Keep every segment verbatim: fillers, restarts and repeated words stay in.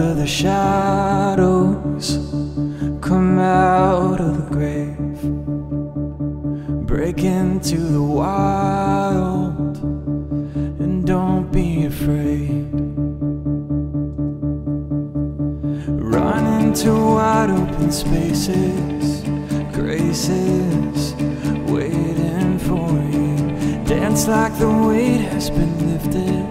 of the shadows, come out of the grave, break into the wild, and don't be afraid. Run into wide open spaces, graces waiting for you. Dance like the weight has been lifted,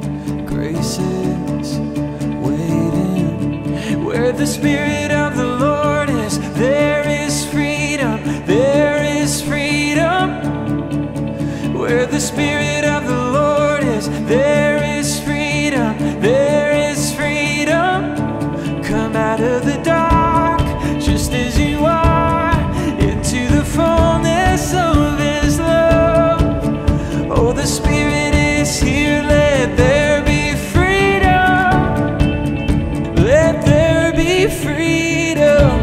graces waiting. Where the Spirit of the Lord is, there is freedom, there is freedom. Where the Spirit of the Lord is, there is freedom, there is freedom. Come out of the dark, just as you are, into the fullness of His love. Oh, the Spirit is here, let there be freedom, let there be freedom.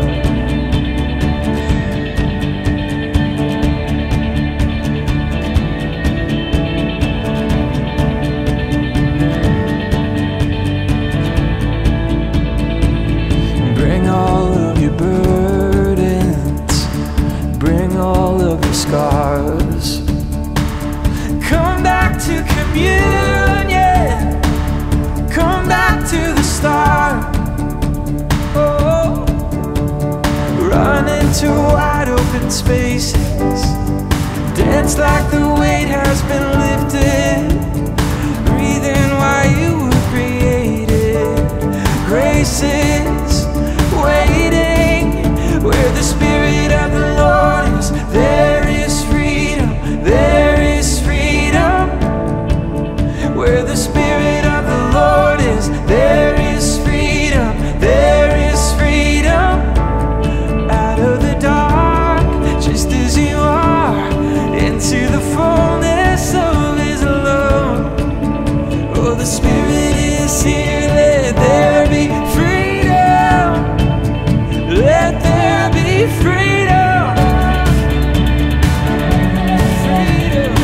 Bring all of your burdens, bring all of your scars. Come back to communion, come back to the start. Oh, run into wide open spaces, dance like the weight has been lifted. Breathe in while you were created, graces waiting. Where the Spirit of the Lord is, there is freedom, there is freedom. Where the Spirit of the Lord is, there is freedom, there is freedom. Out of the dark, just as you are, into the fullness of His love. Oh, the Spirit is here, let there be freedom, let there be freedom, freedom.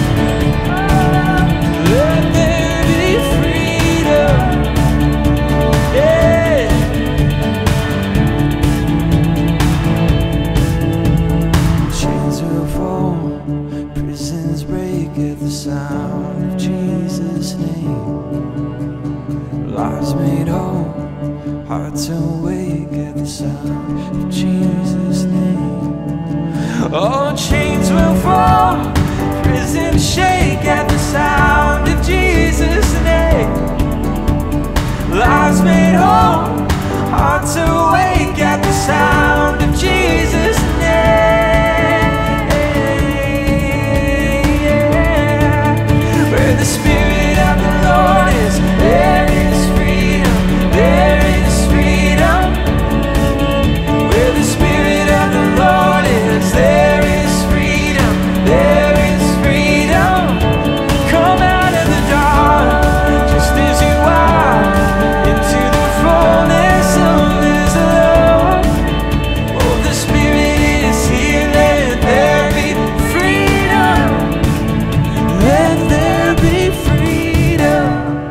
Let there be freedom, yeah. Chains will fall, prisons break at the sound of Jesus' name. Lives made whole, hearts awake at the sound of Jesus' name. Oh, chains will fall, prisons shake at the sound of Jesus' name. Lives made whole, hearts awake at the sound of Jesus' name. Where the Spirit of the Lord is, there is freedom, there is freedom. Where the Spirit of the Lord is, there is freedom, there is freedom. Come out of the dark, just as you are, into the fullness of His love. Oh, the Spirit is here, let there be freedom, let there be freedom.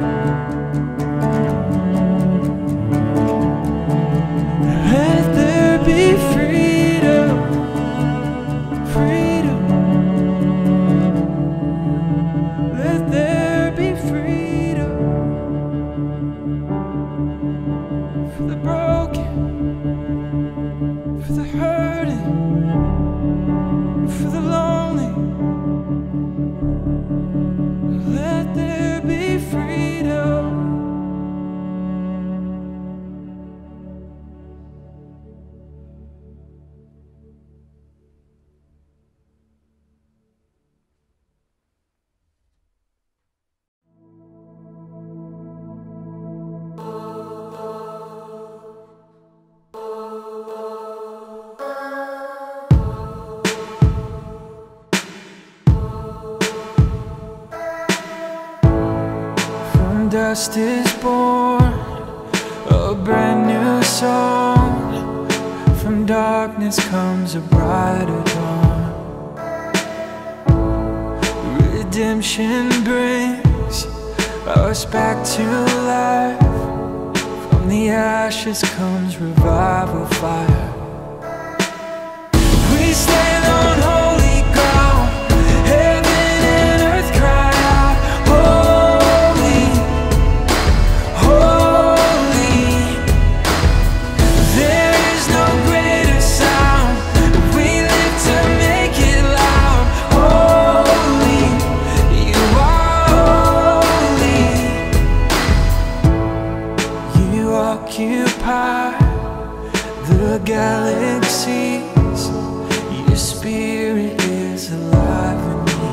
Let there be freedom, freedom. Let there be freedom for the broken, for the hurting, for the lonely. Let there be freedom. From dust is born a brand new song. From darkness comes a brighter dawn. Redemption brings us back to life. From From the ashes comes revival fire. We stand on holy ground. Heaven and earth cry out, holy, holy. There is no greater sound. We live to make it loud. Holy, you are holy. You occupy the galaxies. Your spirit is alive in me.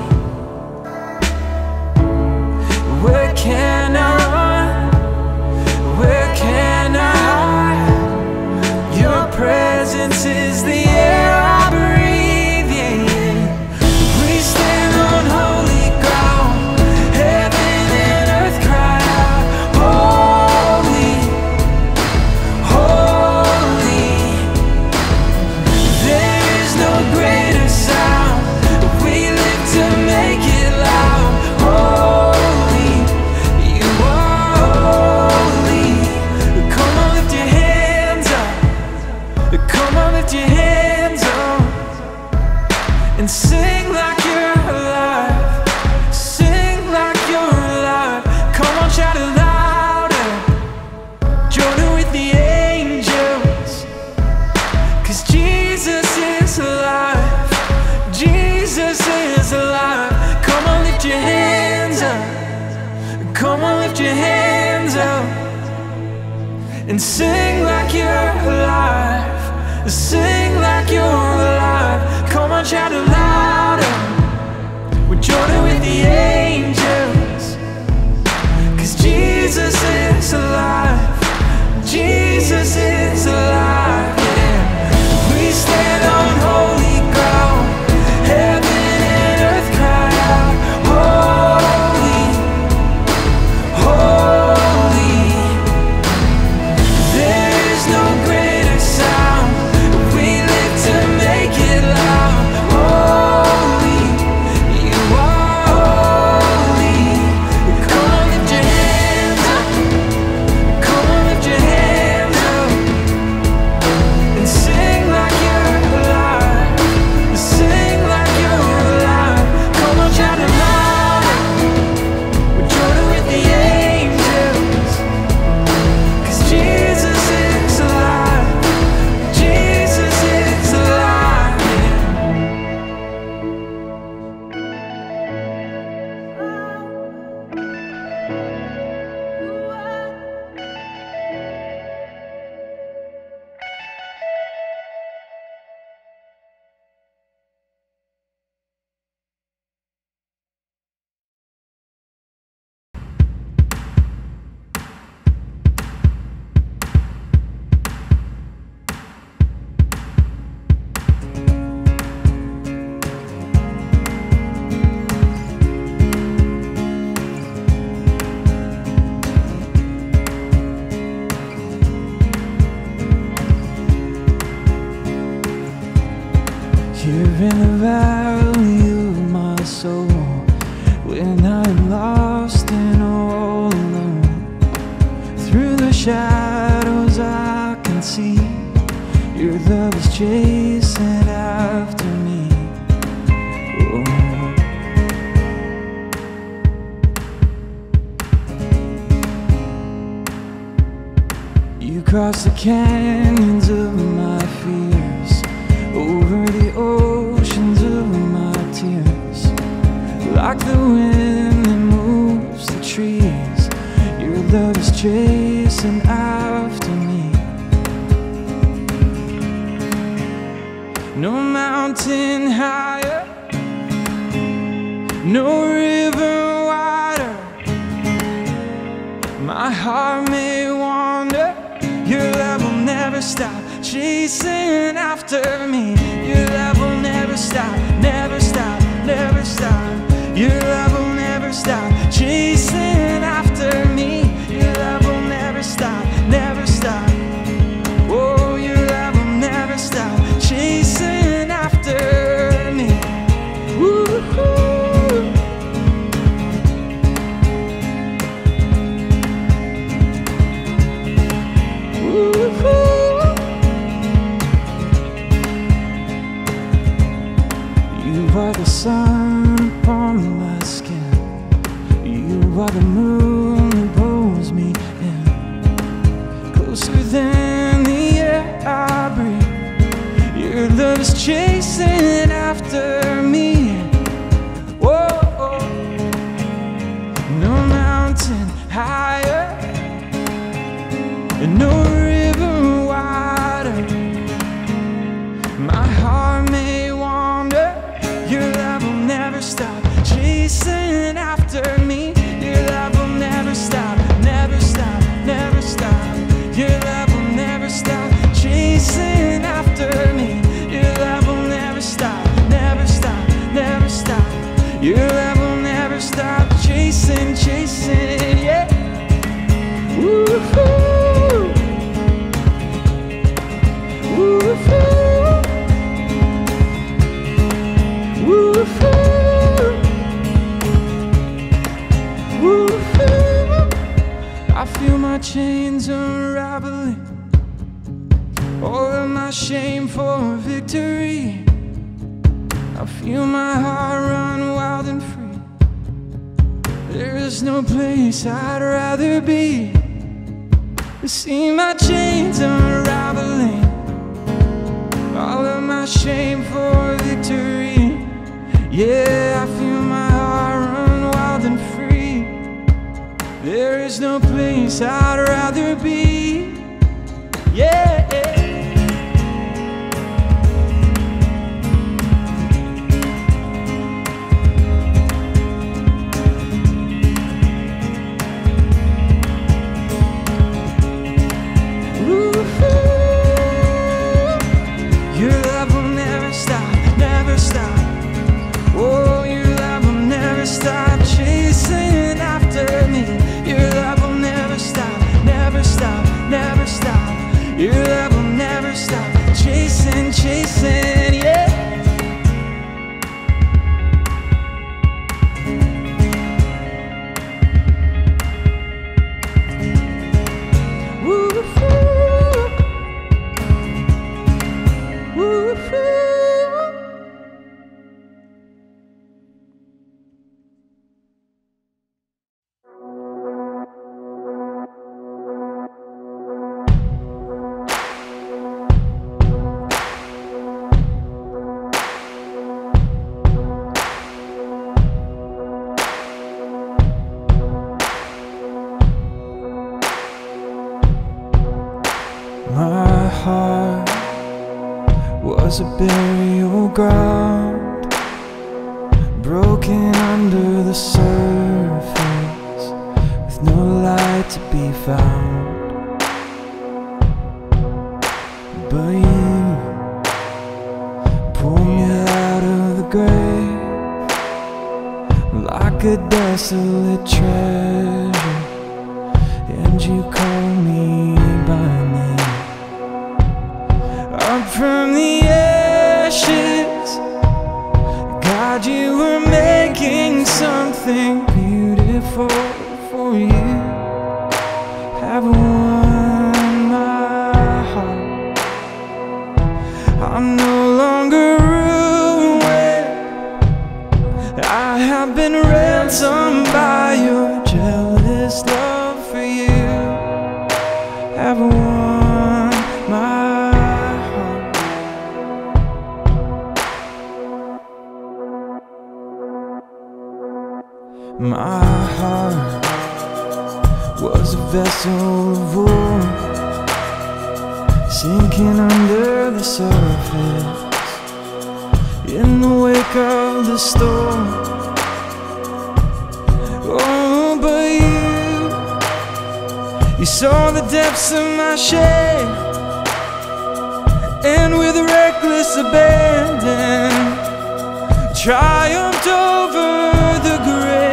Where can I run? Where can I hide? Your presence is the air I breathe in. We stand on holy ground. Heaven and earth cry out, holy, holy. There is no greater sound. We live to make it loud. Holy, you are holy. Come on, lift your hands up. Come on, lift your hands up and sing like you're alive. Sing like you're alive. Come on, shout it louder. Join in with the angels. 'Cause Jesus is alive. Jesus is alive. Come on, lift your hands up. Come on, lift your hands up and sing like you're alive. Sing like you're alive. Come on, shout it louder. We're joining with the angels. 'Cause Jesus is alive. Jesus is alive. Yeah. We stand on holy ground. Heaven and earth cry out, holy, holy. There is no greater sound. We live to make it loud. Holy, you are holy. Come on, lift your hands up. Come on, lift your hands up and sing like you're alive. Sing like you're alive. Come on, shout it louder. We're joining with the angels. 'Cause Jesus is alive. Jesus is alive. You're in the valley of my soul when I'm lost and all alone. Through the shadows I can see your love is chasing after me. Oh. You cross the canyons of my fears, over the oceans of my tears. Like the wind that moves the trees, your love is chasing after me. No mountain higher, no river wider. My heart may wander, your love will never stop chasing after me. Your love will never stop, never stop, never stop. Your love will never stop chasing after me. Your love will never stop, never stop. Oh, your love will never stop chasing after me. Woo-hoo. like the sun upon my skin. You are the moon that pulls me in, closer than the air I breathe. Your love is chasing after me. Whoa, no mountain higher, and no river wider. My heart may wander, your love will never stop chasing after me. Your love will never stop, never stop, never stop. Your love will never stop chasing after me. Your love will never stop, never stop, never stop. Your love will never stop chasing, chasing, yeah. Woo-hoo. Woo-hoo. Woo-hoo. Woo-hoo. I feel my chains unraveling, all of my shame for victory. I feel my heart run wild and free. There is no place I'd rather be. You see my chains unraveling, all of my shame for victory. Yeah, I feel my heart run wild and free. There is no place I'd rather be. Yeah. Your love will never stop, never stop. Oh, your love will never stop chasing after me. Your love will never stop, never stop, never stop. Your love will never stop chasing, chasing, yeah. My heart was a burial ground, broken under the surface, with no light to be found. But you pulled me out of the grave like a desolate treasure, and you called me by name. Up from the ashes, God, you were making something beautiful. For you have won my heart. I'm no longer ruined, I have been ransomed by your jealous love. For you have won my My heart was a vessel of war, sinking under the surface in the wake of the storm. Oh, but you, you saw the depths of my shame, and with reckless abandon triumphed over the grave.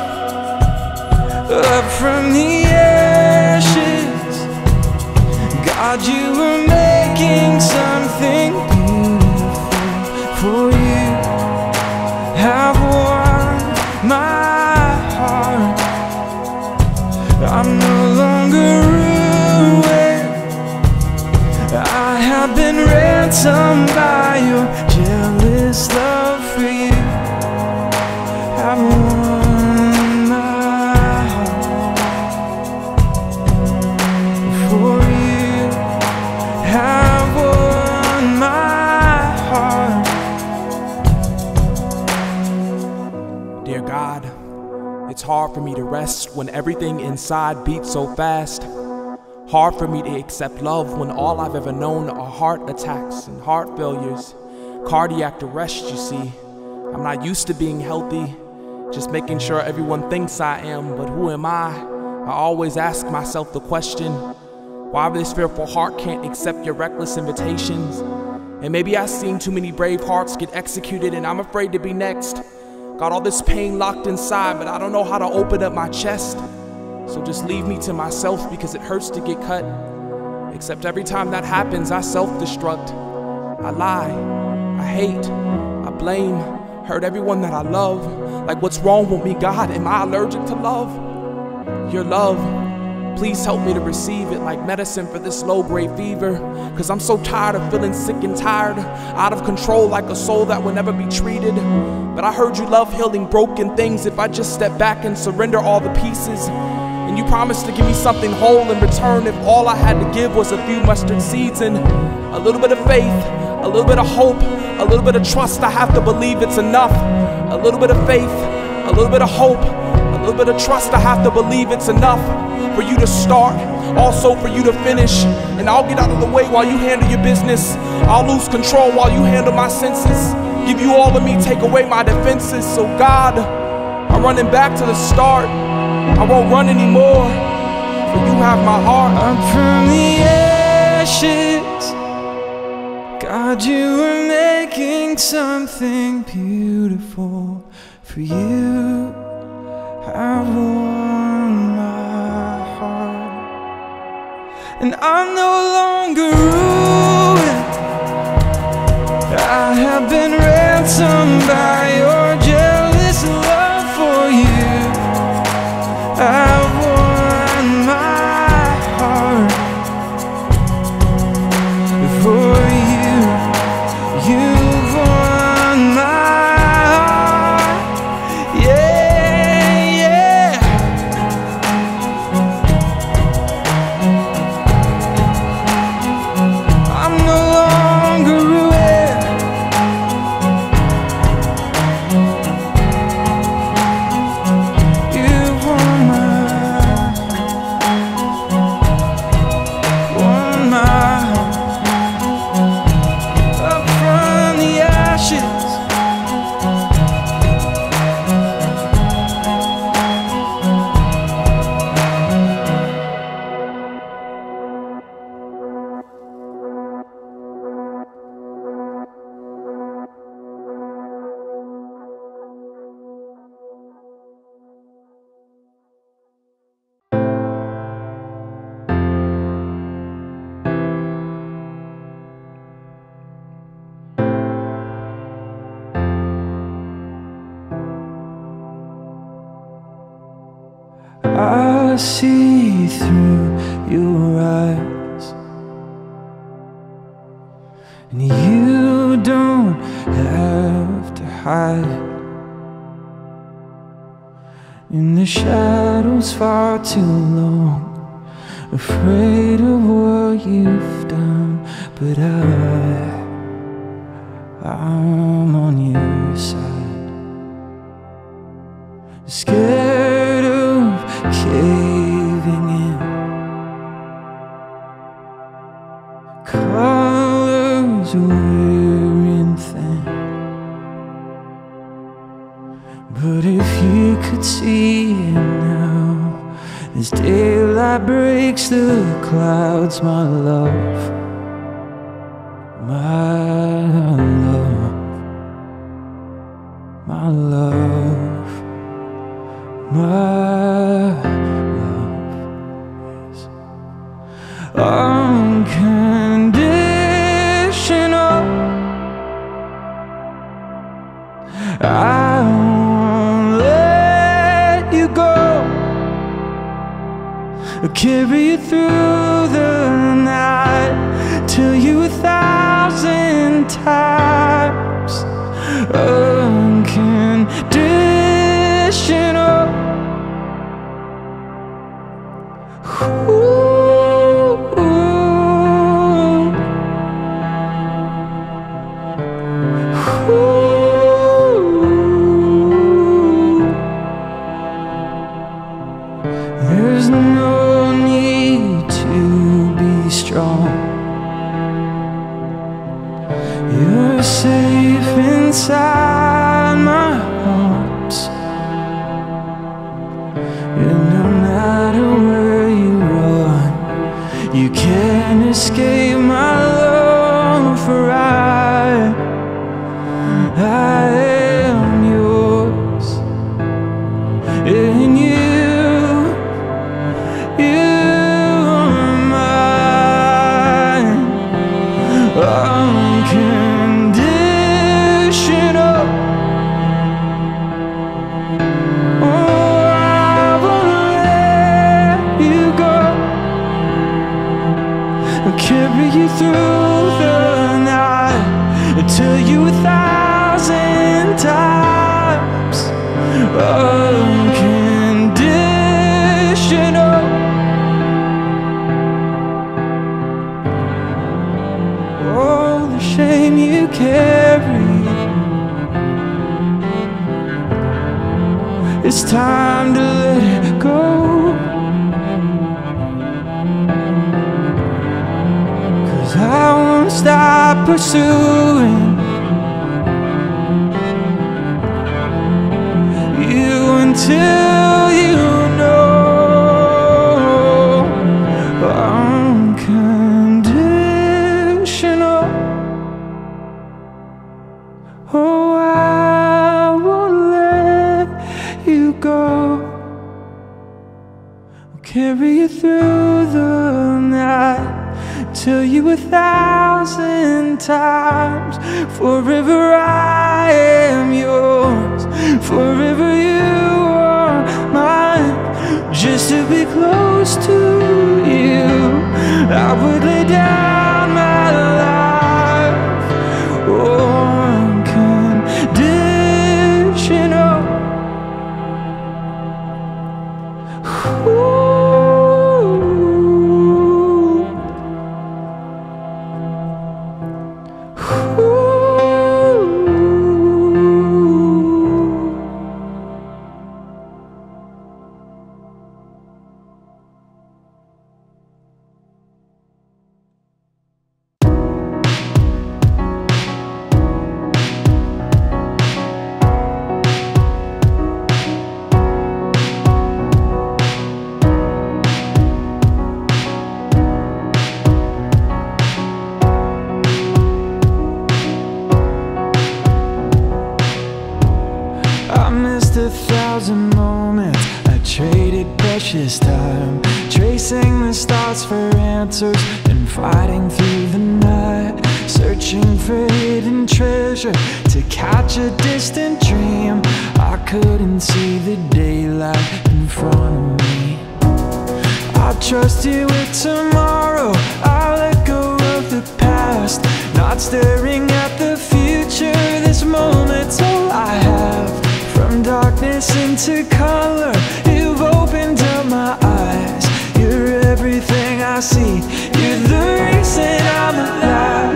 Up from the ashes, God, you were making something beautiful. For you have won my heart. I'm no longer ruined, I have been ransomed by your jealous love. For you It's hard for me to rest when everything inside beats so fast. Hard for me to accept love when all I've ever known are heart attacks and heart failures. Cardiac arrest, you see. I'm not used to being healthy, just making sure everyone thinks I am, but who am I? I always ask myself the question, why this fearful heart can't accept your reckless invitations? And maybe I've seen too many brave hearts get executed and I'm afraid to be next. Got all this pain locked inside, but I don't know how to open up my chest. So just leave me to myself because it hurts to get cut. Except every time that happens, I self-destruct. I lie, I hate, I blame, hurt everyone that I love. Like, what's wrong with me, God? Am I allergic to love? Your love, please help me to receive it like medicine for this low-grade fever. Cause I'm so tired of feeling sick and tired, out of control like a soul that will never be treated. But I heard you love healing broken things if I just step back and surrender all the pieces. And you promised to give me something whole in return if all I had to give was a few mustard seeds and a little bit of faith, a little bit of hope, a little bit of trust. I have to believe it's enough. A little bit of faith, a little bit of hope, a little bit of trust. I have to believe it's enough for you to start, also for you to finish. And I'll get out of the way while you handle your business. I'll lose control while you handle my senses. Give you all of me, take away my defenses. So God, I'm running back to the start. I won't run anymore, for you have my heart. Up from the ashes, God, you are making something beautiful. For you have won my heart, and I'm no longer ruined. I have been ransomed by your jealous love for you. I've won my heart for you. You've won my heart. Yeah, yeah. I'm no longer ruined. You've won my won my heart. Up from the ashes, I see through your eyes, and you don't have to hide in the shadows far too long, afraid of what you've done. But I, I'm on your side, scared of caving in. Colors wearing thin, but if you could see it now, as daylight breaks the clouds, my love, my love, my love, my love is unconditional. I won't let you go. I'll carry you through the night, tell you a thousand times. Unconditional. Ooh, ooh, ooh. You're safe inside my arms, and no matter where you run, you can't escape my love, for I, I am yours, and you, you are mine. Unconditional. Oh, I won't let you go. I'll carry you through the night and tell you a thousand times. Unconditional. Oh, the shame you carry, it's time to let it go. 'Cause I won't stop pursuing you until you know. Unconditional. Oh, I won't let you go. I'll carry you through the night, tell you a thousand times. Forever I am yours, forever you are mine. Just to be close to you, I would lay down my life. Oh, unconditional. Ooh. I missed a thousand moments, I traded precious time, tracing the stars for answers and fighting through the night, searching for hidden treasure to catch a distant dream. I couldn't see the daylight in front of me. I trust you with tomorrow, I let go of the past, not staring at the future. This moment's all I have. From darkness into color, you've opened up my eyes. You're everything I see, you're the reason I'm alive.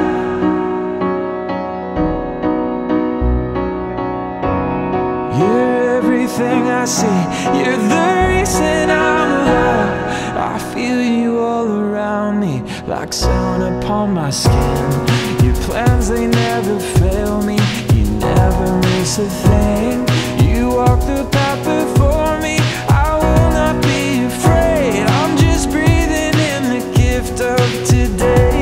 You're everything I see, you're the reason I'm alive. I feel you all around me, like sun upon my skin. Your plans, they never fail me, you never miss a thing. You walk the path before me, I will not be afraid. I'm just breathing in the gift of today.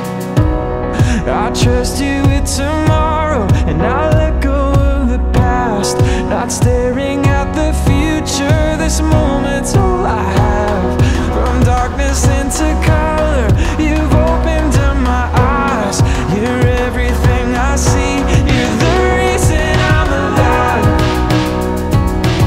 I trust you with tomorrow, and I let go of the past, not staring at the future. This moment's all I have. From darkness into color, you've opened up my eyes. You're everything I see, you're the reason I'm alive.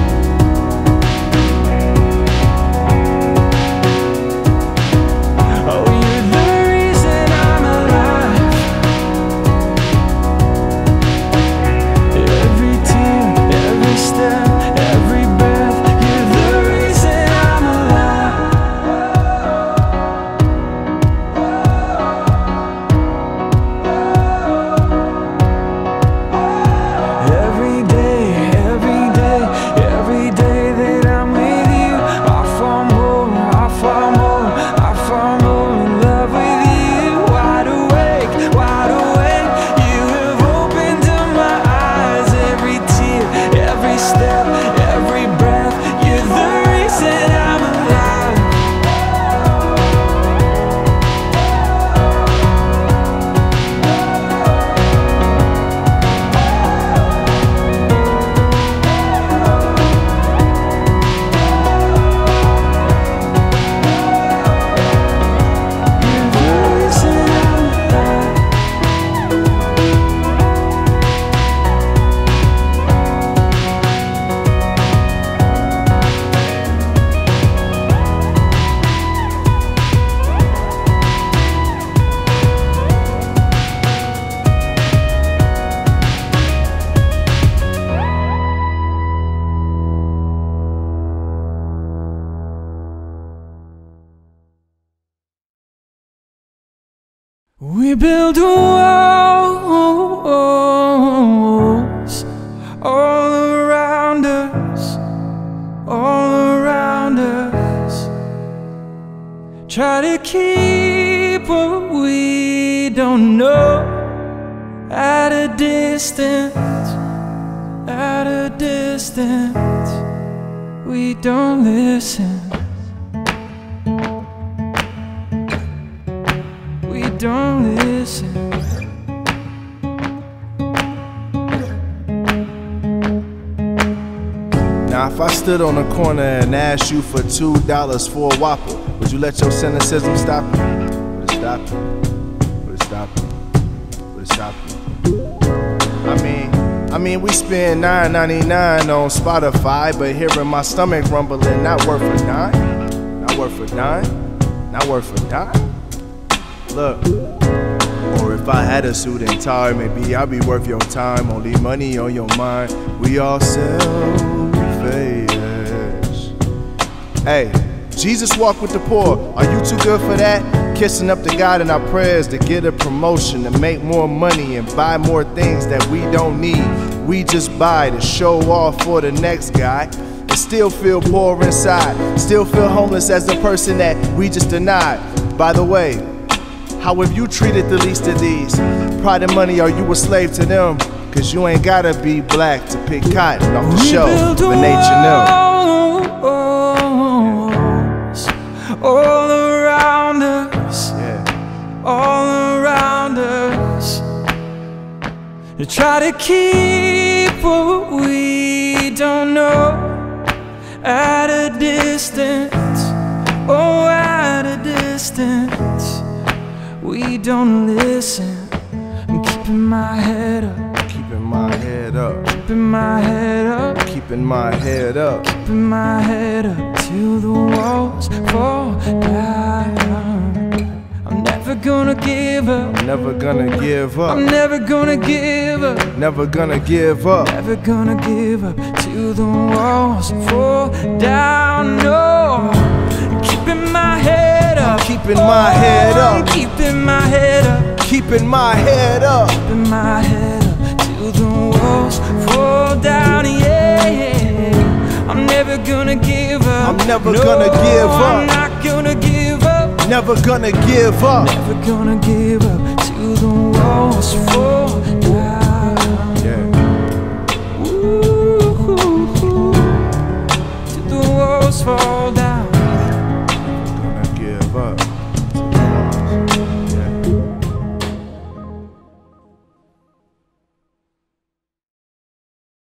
We build walls all around us, all around us. Try to keep what we don't know at a distance, at a distance. We don't listen. We don't listen. Now if I stood on the corner and asked you for two dollars for a Whopper, would you let your cynicism stop you? Would it stop you? Would it stop you? Would it stop you? I mean, I mean we spend nine ninety-nine on Spotify, but hearing my stomach rumbling, not worth a dime, not worth a dime, not worth a dime. Look, or if I had a suit and tie, maybe I'd be worth your time. Only money on your mind. We all self-faders. Hey, Jesus walked with the poor. Are you too good for that? Kissing up to God in our prayers to get a promotion, to make more money and buy more things that we don't need. We just buy to show off for the next guy. And still feel poor inside. Still feel homeless as the person that we just denied. By the way, how have you treated the least of these? Pride and money, are you a slave to them? Cause you ain't gotta be black to pick cotton off the shelf of an H and M. All around us, yeah. All around us. You try to keep what we don't know at a distance, oh, at a distance. We don't listen. I'm keeping my head up, keeping my head up, keeping my head up, keeping my head up, keeping my head up till the walls fall down. I'm never gonna give up, I'm never gonna give up, I'm never gonna give up, never gonna give up, never gonna give up till the walls fall down. No, keeping my head up, keeping my head up, keeping my head up, keeping my head up, keeping my head up till the walls fall down. Yeah, I'm never gonna give up, I'm never no, gonna give up, I'm not gonna give up, never gonna give up, never gonna give up till the walls fall down. Yeah. Ooh, till the walls fall down.